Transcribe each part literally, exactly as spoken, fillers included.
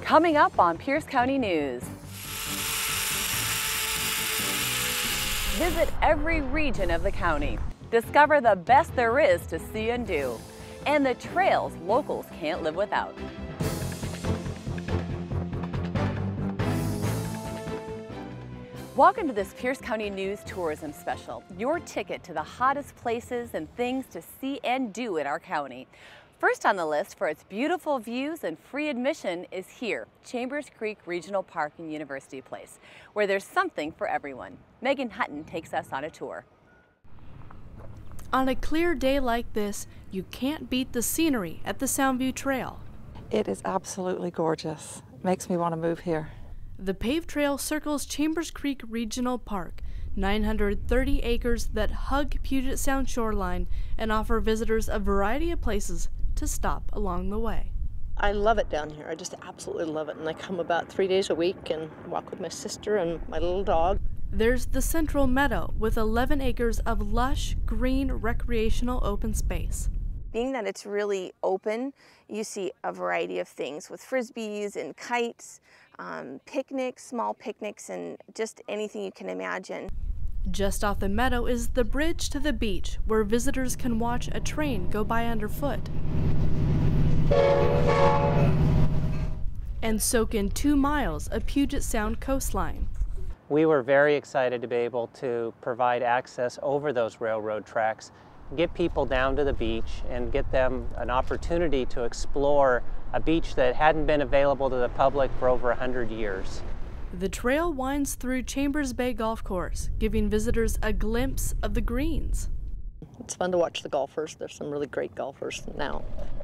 Coming up on Pierce County News. Visit every region of the county. Discover the best there is to see and do. And the trails locals can't live without. Welcome to this Pierce County News Tourism Special, your ticket to the hottest places and things to see and do in our county. First on the list for its beautiful views and free admission is here, Chambers Creek Regional Park and University Place, where there's something for everyone. Megan Hutton takes us on a tour. On a clear day like this, you can't beat the scenery at the Soundview Trail. It is absolutely gorgeous. Makes me want to move here. The paved trail circles Chambers Creek Regional Park, nine hundred thirty acres that hug Puget Sound shoreline and offer visitors a variety of places to stop along the way. I love it down here. I just absolutely love it. And I come about three days a week and walk with my sister and my little dog. There's the Central Meadow with eleven acres of lush, green, recreational open space. Being that it's really open, you see a variety of things with frisbees and kites, um, picnics, small picnics, and just anything you can imagine. Just off the meadow is the bridge to the beach, where visitors can watch a train go by underfoot and soak in two miles of Puget Sound coastline. We were very excited to be able to provide access over those railroad tracks, get people down to the beach and get them an opportunity to explore a beach that hadn't been available to the public for over a hundred years. The trail winds through Chambers Bay Golf Course, giving visitors a glimpse of the greens. It's fun to watch the golfers. There's some really great golfers now.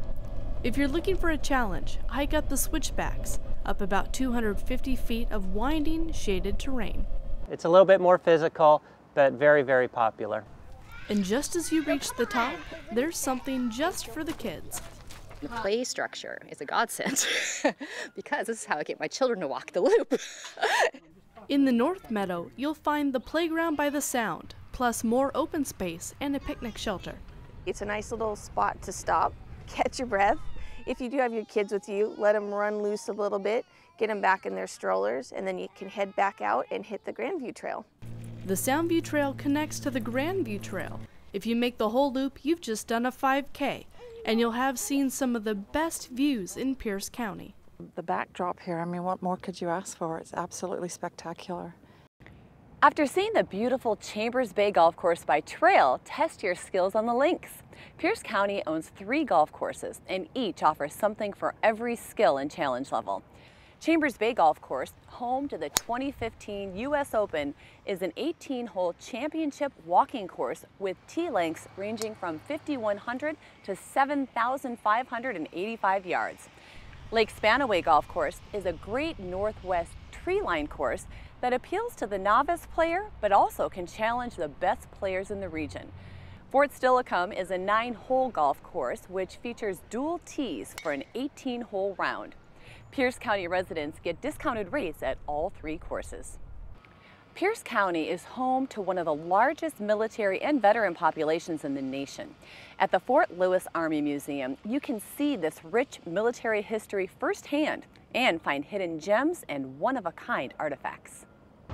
If you're looking for a challenge, hike up the switchbacks, up about two hundred fifty feet of winding, shaded terrain. It's a little bit more physical, but very, very popular. And just as you reach the top, there's something just for the kids. The play structure is a godsend because this is how I get my children to walk the loop. In the North Meadow, you'll find the playground by the Sound, plus more open space and a picnic shelter. It's a nice little spot to stop, catch your breath. If you do have your kids with you, let them run loose a little bit, get them back in their strollers, and then you can head back out and hit the Grandview Trail. The Soundview Trail connects to the Grandview Trail. If you make the whole loop, you've just done a five K, and you'll have seen some of the best views in Pierce County. The backdrop here, I mean, what more could you ask for? It's absolutely spectacular. After seeing the beautiful Chambers Bay Golf Course by trail, test your skills on the links. Pierce County owns three golf courses, and each offers something for every skill and challenge level. Chambers Bay Golf Course, home to the twenty fifteen U S Open, is an eighteen hole championship walking course with tee lengths ranging from fifty-one hundred to seven thousand five hundred eighty-five yards. Lake Spanaway Golf Course is a great northwest tree line course that appeals to the novice player, but also can challenge the best players in the region. Fort Steilacoom is a nine hole golf course which features dual tees for an eighteen hole round. Pierce County residents get discounted rates at all three courses. Pierce County is home to one of the largest military and veteran populations in the nation. At the Fort Lewis Army Museum, you can see this rich military history firsthand and find hidden gems and one-of-a-kind artifacts.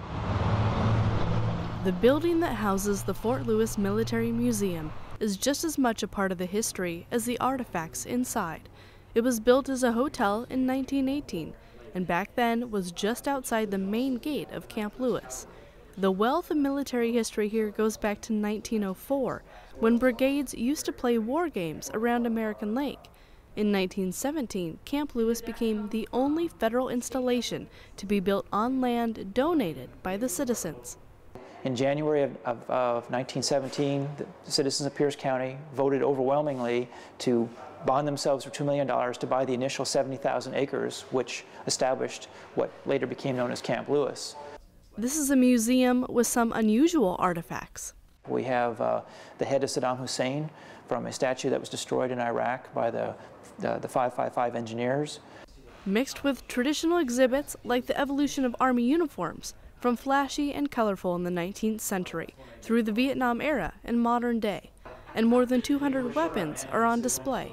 The building that houses the Fort Lewis Military Museum is just as much a part of the history as the artifacts inside. It was built as a hotel in nineteen eighteen, and back then was just outside the main gate of Camp Lewis. The wealth of military history here goes back to nineteen oh four, when brigades used to play war games around American Lake. In nineteen seventeen, Camp Lewis became the only federal installation to be built on land donated by the citizens. In January of, of, of nineteen seventeen, the citizens of Pierce County voted overwhelmingly to bond themselves for two million dollars to buy the initial seventy thousand acres, which established what later became known as Camp Lewis. This is a museum with some unusual artifacts. We have uh, the head of Saddam Hussein from a statue that was destroyed in Iraq by the, the, the five five five engineers. Mixed with traditional exhibits like the evolution of Army uniforms, from flashy and colorful in the nineteenth century through the Vietnam era and modern day, and more than two hundred weapons are on display.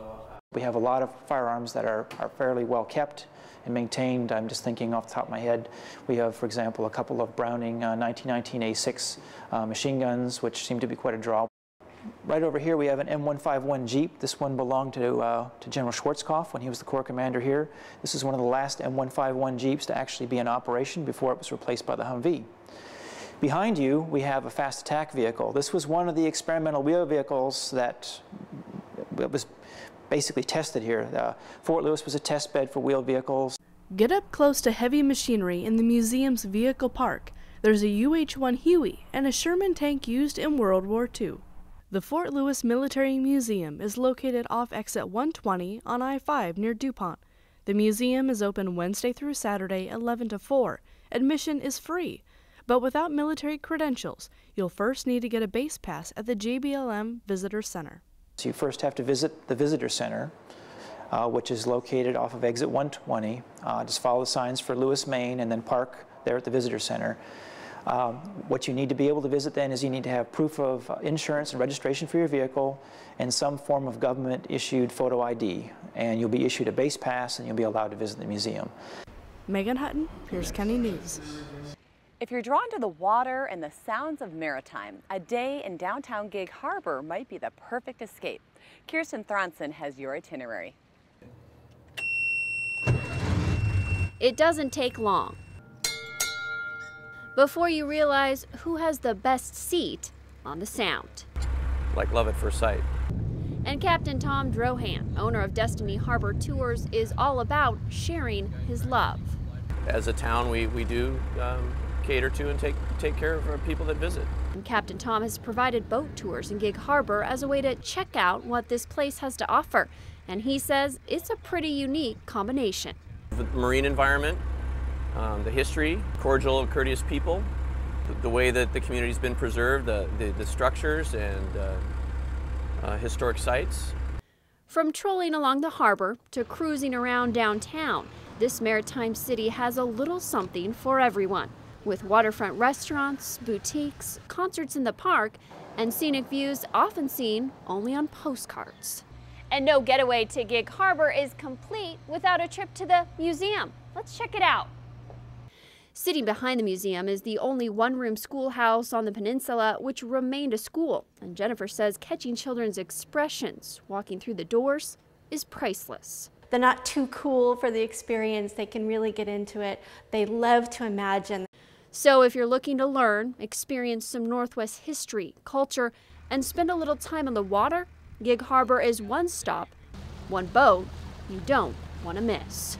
We have a lot of firearms that are, are fairly well kept and maintained. I'm just thinking off the top of my head. We have, for example, a couple of Browning uh, nineteen nineteen A six uh, machine guns, which seem to be quite a draw. Right over here we have an M one fifty-one Jeep. This one belonged to, uh, to General Schwarzkopf when he was the Corps commander here. This is one of the last M one fifty-one Jeeps to actually be in operation before it was replaced by the Humvee. Behind you we have a fast attack vehicle. This was one of the experimental wheel vehicles that was basically tested here. Uh, Fort Lewis was a test bed for wheeled vehicles. Get up close to heavy machinery in the museum's vehicle park. There's a U H one Huey and a Sherman tank used in World War Two. The Fort Lewis Military Museum is located off exit one twenty on I five near DuPont. The museum is open Wednesday through Saturday, eleven to four. Admission is free, but without military credentials, you'll first need to get a base pass at the J B L M Visitor Center. So you first have to visit the Visitor Center, uh, which is located off of exit one twenty. Uh, just follow the signs for Lewis, Maine, and then park there at the Visitor Center. Um, what you need to be able to visit then is you need to have proof of uh, insurance and registration for your vehicle and some form of government-issued photo I D. And you'll be issued a base pass and you'll be allowed to visit the museum. Megan Hutton, Pierce County News. If you're drawn to the water and the sounds of maritime, a day in downtown Gig Harbor might be the perfect escape. Kirsten Thronson has your itinerary. It doesn't take long before you realize who has the best seat on the Sound. Like love at first sight. And Captain Tom Drohan, owner of Destiny Harbor Tours, is all about sharing his love. As a town, we, we do um, cater to and take, take care of our people that visit. And Captain Tom has provided boat tours in Gig Harbor as a way to check out what this place has to offer. And he says it's a pretty unique combination. The marine environment, um, the history, cordial, courteous people, the, the way that the community's been preserved, the, the, the structures and uh, uh, historic sites. From trolling along the harbor to cruising around downtown, this maritime city has a little something for everyone, with waterfront restaurants, boutiques, concerts in the park, and scenic views often seen only on postcards. And no getaway to Gig Harbor is complete without a trip to the museum. Let's check it out. Sitting behind the museum is the only one-room schoolhouse on the peninsula which remained a school. And Jennifer says catching children's expressions walking through the doors is priceless. They're not too cool for the experience. They can really get into it. They love to imagine. So if you're looking to learn, experience some Northwest history, culture, and spend a little time on the water, Gig Harbor is one stop, one boat you don't want to miss.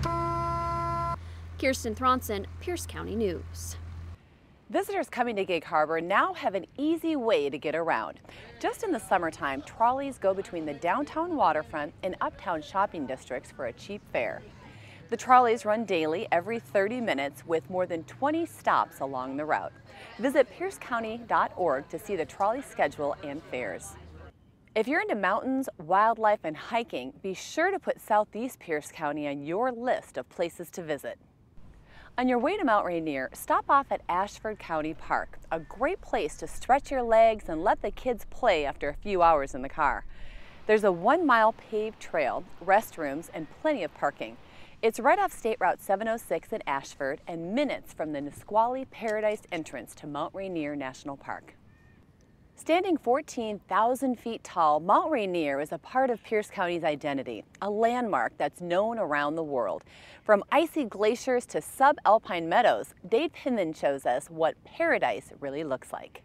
Kirsten Thronson, Pierce County News. Visitors coming to Gig Harbor now have an easy way to get around. Just in the summertime, trolleys go between the downtown waterfront and uptown shopping districts for a cheap fare. The trolleys run daily every thirty minutes with more than twenty stops along the route. Visit pierce county dot org to see the trolley schedule and fares. If you're into mountains, wildlife, and hiking, be sure to put Southeast Pierce County on your list of places to visit. On your way to Mount Rainier, stop off at Ashford County Park, a great place to stretch your legs and let the kids play after a few hours in the car. There's a one-mile paved trail, restrooms, and plenty of parking. It's right off State Route seven oh six at Ashford and minutes from the Nisqually Paradise entrance to Mount Rainier National Park. Standing fourteen thousand feet tall, Mount Rainier is a part of Pierce County's identity, a landmark that's known around the world. From icy glaciers to subalpine meadows, Dave Hinman shows us what paradise really looks like.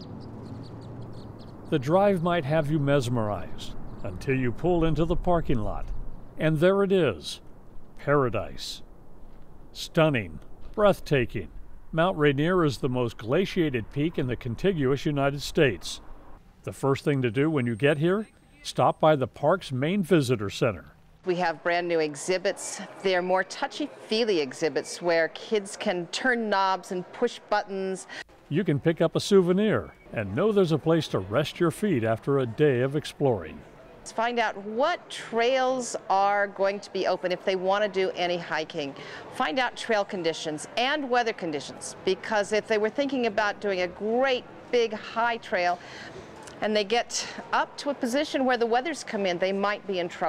The drive might have you mesmerized until you pull into the parking lot. And there it is, paradise. Stunning, breathtaking. Mount Rainier is the most glaciated peak in the contiguous United States. The first thing to do when you get here, stop by the park's main visitor center. We have brand new exhibits. They're more touchy-feely exhibits where kids can turn knobs and push buttons. You can pick up a souvenir and know there's a place to rest your feet after a day of exploring. Let's find out what trails are going to be open if they want to do any hiking. Find out trail conditions and weather conditions, because if they were thinking about doing a great big high trail and they get up to a position where the weathers come in, they might be in trouble.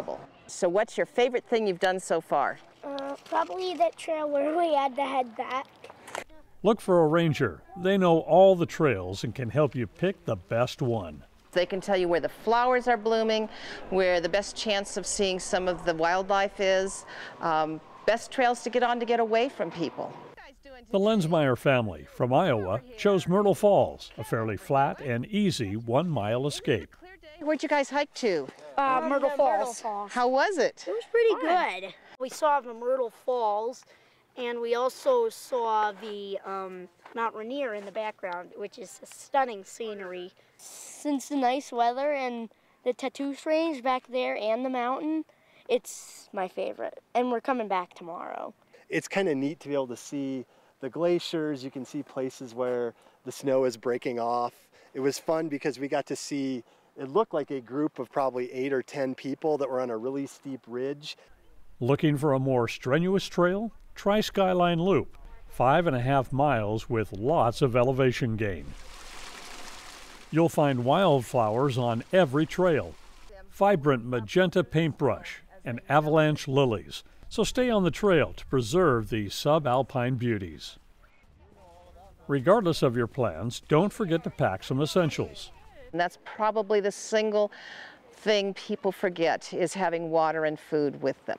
So what's your favorite thing you've done so far? Uh, probably that trail where we had to head back. Look for a ranger. They know all the trails and can help you pick the best one. They can tell you where the flowers are blooming, where the best chance of seeing some of the wildlife is, um, best trails to get on to get away from people. The Lensmeyer family from Iowa chose Myrtle Falls, a fairly flat and easy one-mile escape. Where'd you guys hike to? Uh, Myrtle Falls. How was it? It was pretty good. We saw the Myrtle Falls, and we also saw the um, Mount Rainier in the background, which is a stunning scenery. Since the nice weather and the Tattoos Range back there and the mountain, it's my favorite. And we're coming back tomorrow. It's kind of neat to be able to see the glaciers. You can see places where the snow is breaking off. It was fun because we got to see, it looked like a group of probably eight or ten people that were on a really steep ridge. Looking for a more strenuous trail? Try Skyline Loop, five and a half miles with lots of elevation gain. You'll find wildflowers on every trail, vibrant magenta paintbrush, and avalanche lilies. So stay on the trail to preserve these subalpine beauties. Regardless of your plans, don't forget to pack some essentials. And that's probably the single thing people forget, is having water and food with them.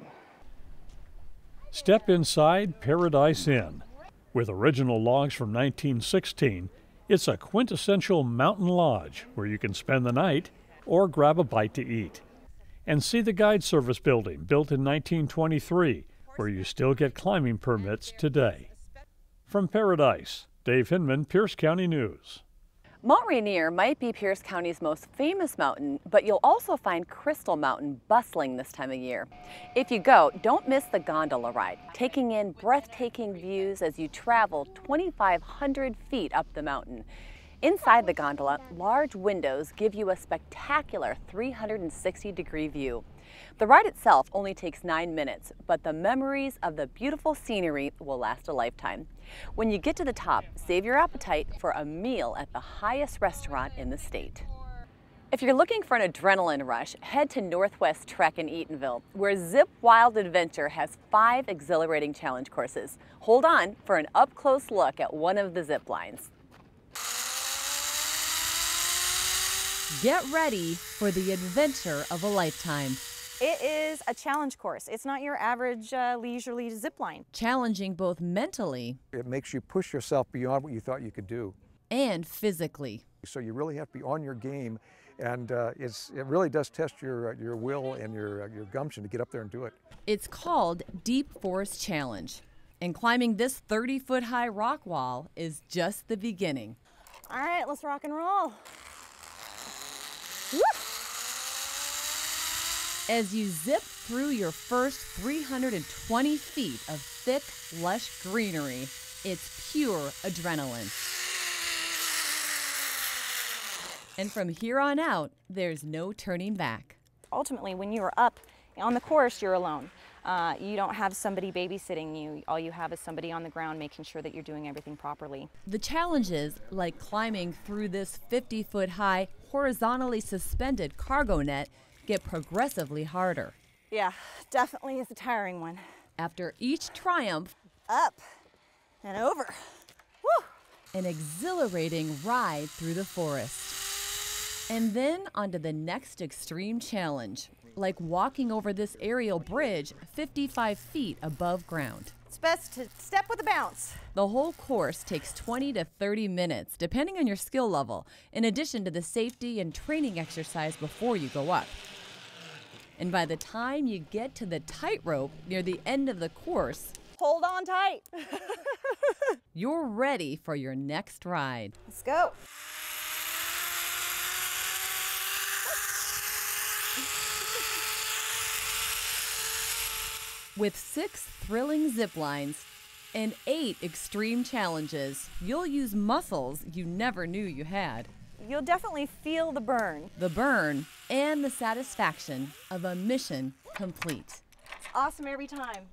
Step inside Paradise Inn. With original logs from nineteen sixteen, it's a quintessential mountain lodge where you can spend the night or grab a bite to eat. And see the guide service building, built in nineteen twenty-three, where you still get climbing permits today. From Paradise, Dave Hinman, Pierce County News. Mount Rainier might be Pierce County's most famous mountain, but you'll also find Crystal Mountain bustling this time of year. If you go, don't miss the gondola ride, taking in breathtaking views as you travel twenty-five hundred feet up the mountain. Inside the gondola, large windows give you a spectacular three hundred sixty degree view. The ride itself only takes nine minutes, but the memories of the beautiful scenery will last a lifetime. When you get to the top, save your appetite for a meal at the highest restaurant in the state. If you're looking for an adrenaline rush, head to Northwest Trek in Eatonville, where Zip Wild Adventure has five exhilarating challenge courses. Hold on for an up-close look at one of the zip lines. Get ready for the adventure of a lifetime. It is a challenge course. It's not your average uh, leisurely zip line. Challenging both mentally. It makes you push yourself beyond what you thought you could do. And physically. So you really have to be on your game, and uh, it's, it really does test your, uh, your will and your, uh, your gumption to get up there and do it. It's called Deep Forest Challenge. And climbing this thirty foot high rock wall is just the beginning. All right, let's rock and roll. Woo! As you zip through your first three hundred twenty feet of thick, lush greenery, it's pure adrenaline. And from here on out, there's no turning back. Ultimately, when you are up on the course, you're alone. Uh, you don't have somebody babysitting you. All you have is somebody on the ground making sure that you're doing everything properly. The challenges, like climbing through this fifty foot high, horizontally suspended cargo net, get progressively harder. Yeah, definitely is a tiring one. After each triumph, up and over. Woo! An exhilarating ride through the forest. And then onto the next extreme challenge, like walking over this aerial bridge fifty-five feet above ground. It's best to step with a bounce. The whole course takes twenty to thirty minutes, depending on your skill level, in addition to the safety and training exercise before you go up. And by the time you get to the tightrope near the end of the course, hold on tight. You're ready for your next ride. Let's go. With six thrilling zip lines and eight extreme challenges, you'll use muscles you never knew you had. You'll definitely feel the burn. The burn and the satisfaction of a mission complete. It's awesome every time.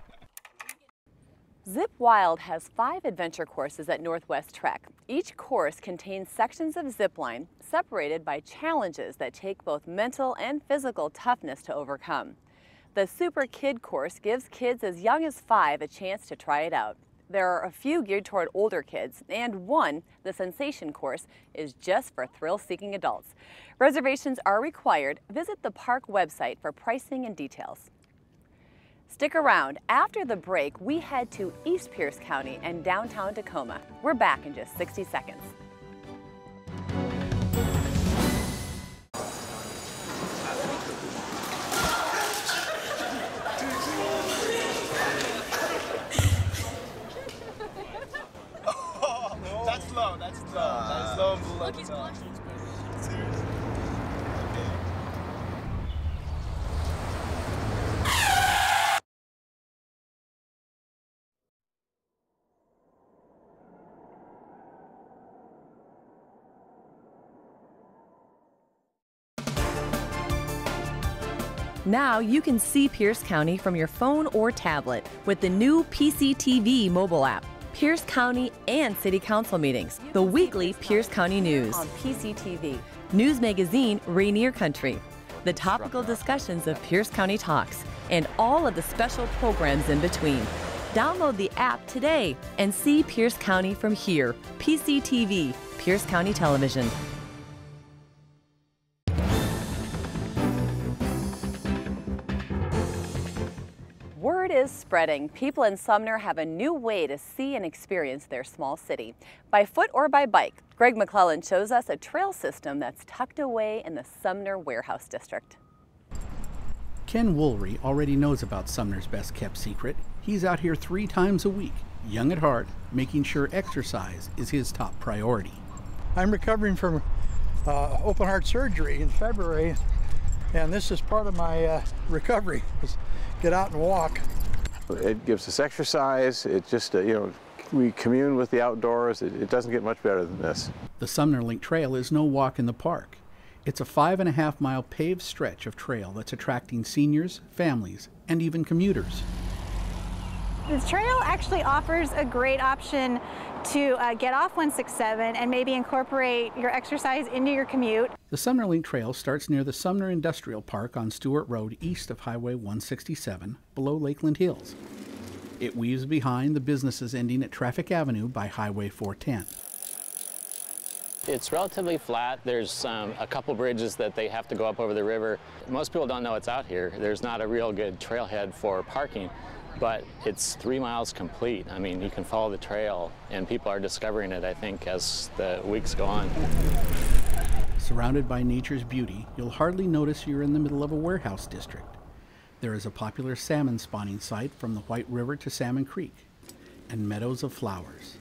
Zip Wild has five adventure courses at Northwest Trek. Each course contains sections of zipline separated by challenges that take both mental and physical toughness to overcome. The Super Kid course gives kids as young as five a chance to try it out. There are a few geared toward older kids, and one, the Sensation course, is just for thrill-seeking adults. Reservations are required. Visit the park website for pricing and details. Stick around. After the break, we head to East Pierce County and downtown Tacoma. We're back in just sixty seconds. That's low, that's low, that's low and below. Look, he's blushing. Seriously. Now you can see Pierce County from your phone or tablet with the new P C T V mobile app. Pierce County and City Council meetings, the weekly Pierce County News. On P C T V. News magazine Rainier Country. The topical discussions of Pierce County Talks and all of the special programs in between. Download the app today and see Pierce County from here. P C T V, Pierce County Television. Word is spreading. People in Sumner have a new way to see and experience their small city. By foot or by bike, Greg McClellan shows us a trail system that's tucked away in the Sumner Warehouse District. Ken Woolry already knows about Sumner's best-kept secret. He's out here three times a week, young at heart, making sure exercise is his top priority. I'm recovering from uh, open heart surgery in February, and this is part of my uh, recovery. Get out and walk. It gives us exercise. It just, uh, you know, we commune with the outdoors. It, it doesn't get much better than this. The Sumner Link Trail is no walk in the park. It's a five and a half mile paved stretch of trail that's attracting seniors, families, and even commuters. The trail actually offers a great option to uh, get off one sixty-seven and maybe incorporate your exercise into your commute. The Sumner Link Trail starts near the Sumner Industrial Park on Stewart Road east of Highway one sixty-seven, below Lakeland Hills. It weaves behind the businesses ending at Traffic Avenue by Highway four ten. It's relatively flat. There's um, a couple bridges that they have to go up over the river. Most people don't know it's out here. There's not a real good trailhead for parking, but it's three miles complete. I mean, you can follow the trail, and people are discovering it, I think, as the weeks go on. Surrounded by nature's beauty, you'll hardly notice you're in the middle of a warehouse district. There is a popular salmon spawning site from the White River to Salmon Creek, and meadows of flowers.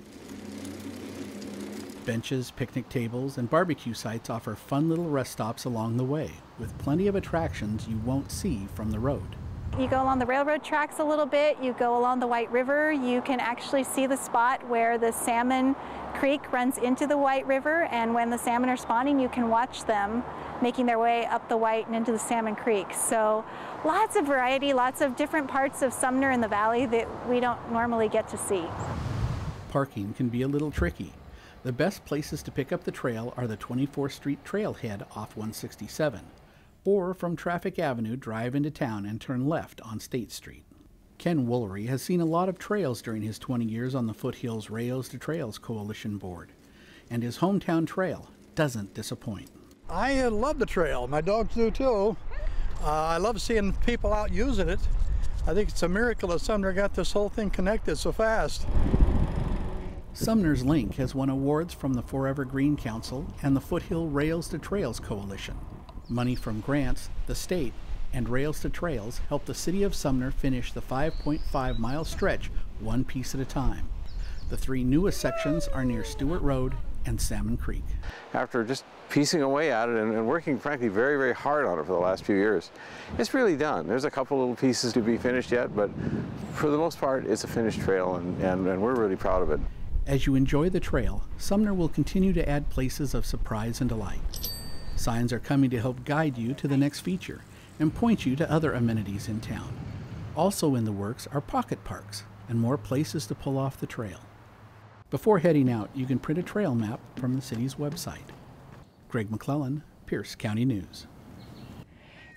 Benches, picnic tables, and barbecue sites offer fun little rest stops along the way, with plenty of attractions you won't see from the road. You go along the railroad tracks a little bit, you go along the White River, you can actually see the spot where the Salmon Creek runs into the White River, and when the salmon are spawning, you can watch them making their way up the White and into the Salmon Creek. So lots of variety, lots of different parts of Sumner in the valley that we don't normally get to see. Parking can be a little tricky. The best places to pick up the trail are the twenty-fourth Street trailhead off one sixty-seven, or from Traffic Avenue, drive into town and turn left on State Street. Ken Woolry has seen a lot of trails during his twenty years on the Foothills Rayos to Trails Coalition Board, and his hometown trail doesn't disappoint. I uh, love the trail. My dogs do too. Uh, I love seeing people out using it. I think it's a miracle that Sumner got this whole thing connected so fast. Sumner's Link has won awards from the Forever Green Council and the Foothill Rails to Trails Coalition. Money from grants, the state, and Rails to Trails helped the city of Sumner finish the five point five mile stretch one piece at a time. The three newest sections are near Stewart Road and Salmon Creek. After just piecing away at it and, and working, frankly, very, very hard on it for the last few years, it's really done. There's a couple little pieces to be finished yet, but for the most part, it's a finished trail, and, and, and we're really proud of it. As you enjoy the trail, Sumner will continue to add places of surprise and delight. Signs are coming to help guide you to the next feature and point you to other amenities in town. Also in the works are pocket parks and more places to pull off the trail. Before heading out, you can print a trail map from the city's website. Greg McClellan, Pierce County News.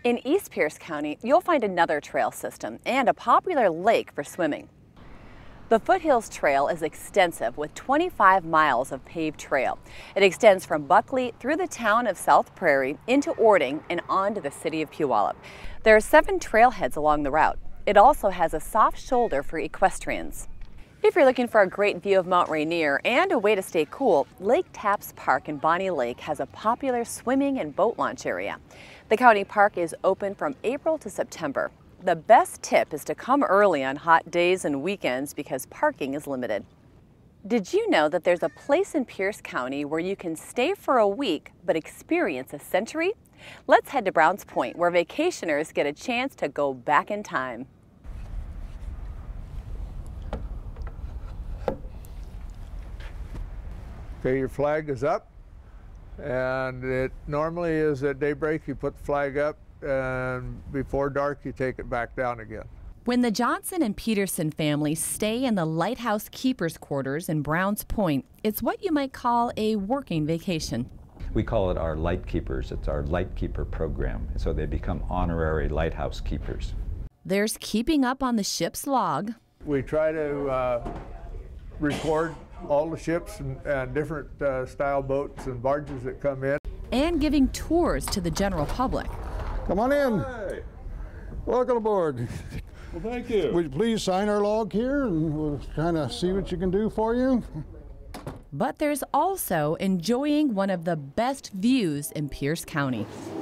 In East Pierce County, you'll find another trail system and a popular lake for swimming. The Foothills Trail is extensive with twenty-five miles of paved trail. It extends from Buckley through the town of South Prairie into Ording and on to the city of Puyallup. There are seven trailheads along the route. It also has a soft shoulder for equestrians. If you're looking for a great view of Mount Rainier and a way to stay cool, Lake Tapps Park in Bonnie Lake has a popular swimming and boat launch area. The county park is open from April to September. The best tip is to come early on hot days and weekends because parking is limited. Did you know that there's a place in Pierce County where you can stay for a week but experience a century? Let's head to Browns Point, where vacationers get a chance to go back in time. Okay, your flag is up, and it normally is at daybreak you put the flag up, and before dark you take it back down again. When the Johnson and Peterson families stay in the Lighthouse Keepers Quarters in Browns Point, it's what you might call a working vacation. We call it our Light Keepers. It's our Light Keeper program, so they become honorary lighthouse keepers. There's keeping up on the ship's log. We try to uh, record all the ships and, and different uh, style boats and barges that come in. And giving tours to the general public. Come on in. Hey. Welcome aboard. Well, thank you. Would you please sign our log here and we'll kind of see what you can do for you. But there's also enjoying one of the best views in Pierce County.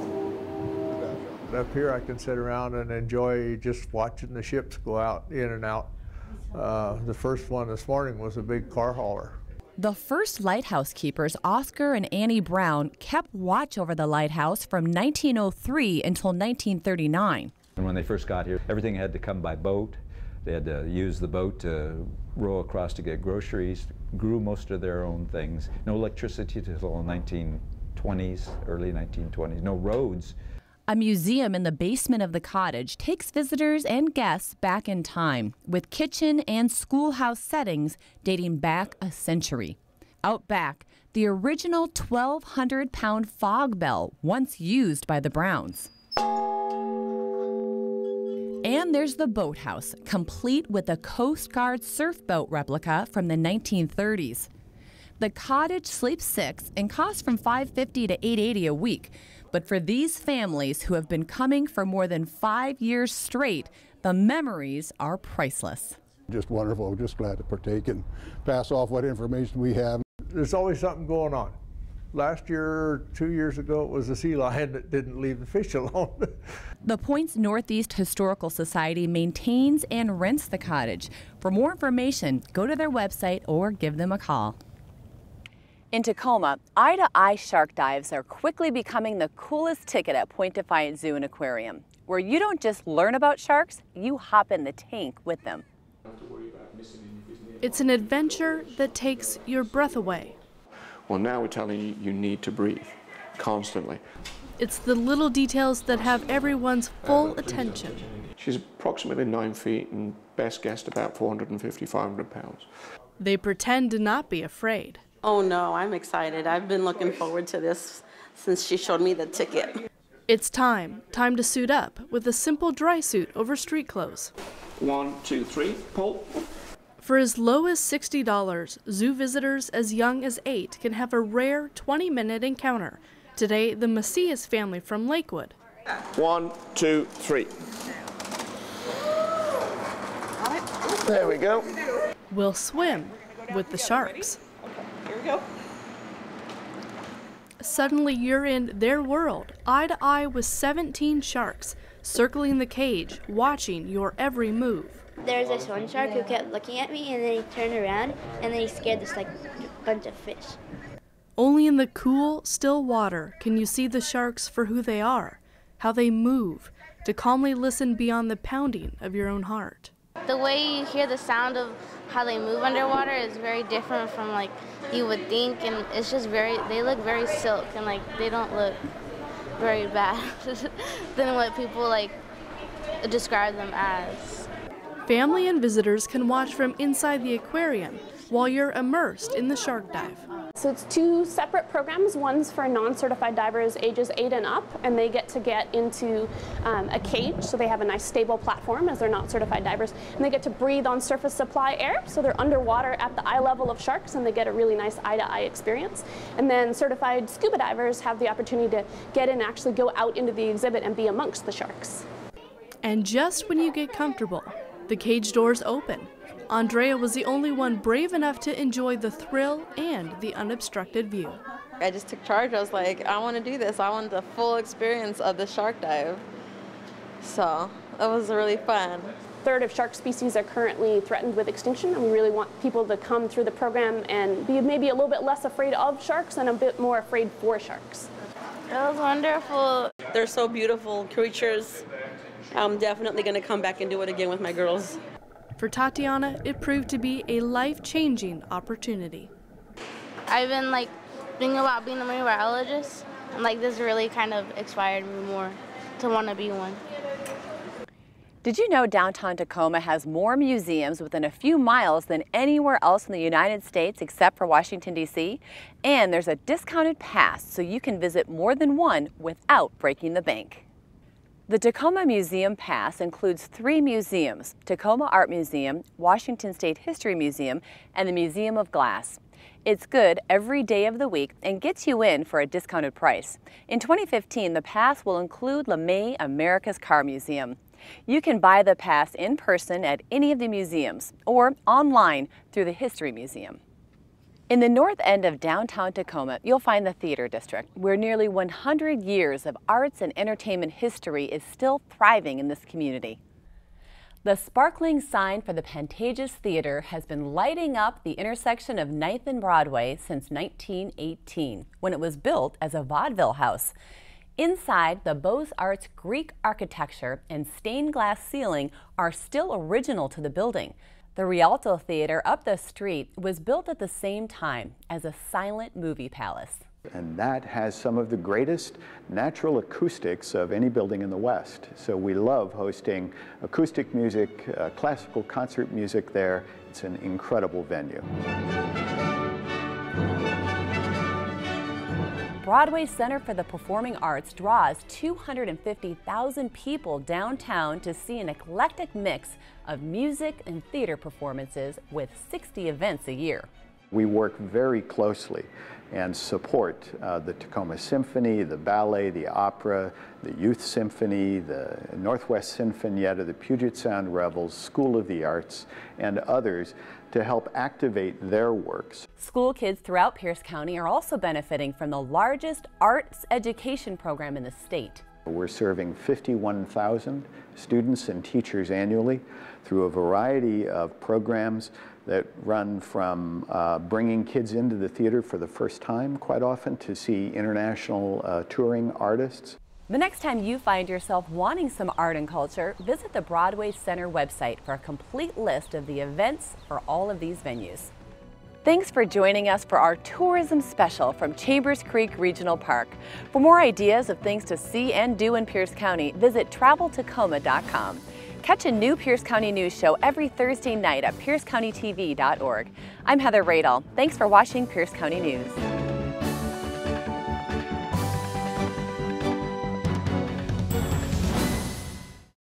Up here I can sit around and enjoy just watching the ships go out, in and out. Uh, the first one this morning was a big car hauler. The first lighthouse keepers, Oscar and Annie Brown, kept watch over the lighthouse from nineteen oh three until nineteen thirty-nine. And when they first got here, everything had to come by boat. They had to use the boat to row across to get groceries, grew most of their own things. No electricity until the nineteen twenties, early nineteen twenties, no roads. A museum in the basement of the cottage takes visitors and guests back in time, with kitchen and schoolhouse settings dating back a century. Out back, the original twelve hundred pound fog bell once used by the Browns. And there's the boathouse, complete with a Coast Guard surf boat replica from the nineteen thirties. The cottage sleeps six and costs from five fifty to eight eighty a week. But for these families who have been coming for more than five years straight, the memories are priceless. Just wonderful. Just glad to partake and pass off what information we have. There's always something going on. Last year, two years ago, it was a sea lion that didn't leave the fish alone. The Point's Northeast Historical Society maintains and rents the cottage. For more information, go to their website or give them a call. In Tacoma, eye-to-eye shark dives are quickly becoming the coolest ticket at Point Defiant Zoo and Aquarium, where you don't just learn about sharks, you hop in the tank with them. It's an adventure that takes your breath away. Well, now we're telling you you need to breathe constantly. It's the little details that have everyone's full attention. She's approximately nine feet and best guessed about four hundred fifty, five hundred pounds. They pretend to not be afraid. Oh no, I'm excited. I've been looking forward to this since she showed me the ticket. It's time. Time to suit up with a simple dry suit over street clothes. One, two, three, pull. For as low as sixty dollars, zoo visitors as young as eight can have a rare twenty minute encounter. Today, the Macias family from Lakewood. One, two, three. There we go. Will swim with the sharks. Here we go. Suddenly you're in their world, eye to eye with seventeen sharks, circling the cage, watching your every move. There's this one shark who kept looking at me, and then he turned around, and then he scared this like bunch of fish. Only in the cool, still water can you see the sharks for who they are, how they move, to calmly listen beyond the pounding of your own heart. The way you hear the sound of how they move underwater is very different from like you would think, and it's just very, they look very silk, and like they don't look very bad than what people like describe them as. Family and visitors can watch from inside the aquarium while you're immersed in the shark dive. So it's two separate programs. One's for non-certified divers ages eight and up, and they get to get into um, a cage, so they have a nice stable platform as they're not certified divers, and they get to breathe on surface supply air, so they're underwater at the eye level of sharks, and they get a really nice eye-to-eye experience. And then certified scuba divers have the opportunity to get in and actually go out into the exhibit and be amongst the sharks. And just when you get comfortable, the cage doors open. Andrea was the only one brave enough to enjoy the thrill and the unobstructed view. I just took charge. I was like, I want to do this. I want the full experience of the shark dive. So it was really fun. A third of shark species are currently threatened with extinction, and we really want people to come through the program and be maybe a little bit less afraid of sharks and a bit more afraid for sharks. It was wonderful. They're so beautiful creatures. I'm definitely going to come back and do it again with my girls. For Tatiana, it proved to be a life-changing opportunity. I've been like thinking about being a marine biologist, and like this really kind of inspired me more to want to be one. Did you know downtown Tacoma has more museums within a few miles than anywhere else in the United States except for Washington, D C? And there's a discounted pass, so you can visit more than one without breaking the bank. The Tacoma Museum Pass includes three museums: Tacoma Art Museum, Washington State History Museum, and the Museum of Glass. It's good every day of the week and gets you in for a discounted price. In twenty fifteen, the pass will include LeMay America's Car Museum. You can buy the pass in person at any of the museums or online through the History Museum. In the north end of downtown Tacoma, you'll find the Theater District, where nearly one hundred years of arts and entertainment history is still thriving in this community. The sparkling sign for the Pantages Theater has been lighting up the intersection of ninth and Broadway since nineteen eighteen, when it was built as a vaudeville house. Inside, the Beaux-Arts Greek architecture and stained glass ceiling are still original to the building. The Rialto Theater up the street was built at the same time as a silent movie palace. And that has some of the greatest natural acoustics of any building in the West. So we love hosting acoustic music, uh, classical concert music there. It's an incredible venue. Broadway Center for the Performing Arts draws two hundred fifty thousand people downtown to see an eclectic mix of music and theater performances with sixty events a year. We work very closely and support uh, the Tacoma Symphony, the ballet, the opera, the Youth Symphony, the Northwest Sinfonietta, the Puget Sound Revels, School of the Arts, and others to help activate their works. School kids throughout Pierce County are also benefiting from the largest arts education program in the state. We're serving fifty-one thousand students and teachers annually through a variety of programs that run from uh, bringing kids into the theater for the first time quite often to see international uh, touring artists. The next time you find yourself wanting some art and culture, visit the Broadway Center website for a complete list of the events for all of these venues. Thanks for joining us for our tourism special from Chambers Creek Regional Park. For more ideas of things to see and do in Pierce County, visit travel tacoma dot com. Catch a new Pierce County News show every Thursday night at pierce county t v dot org. I'm Heather Radel. Thanks for watching Pierce County News.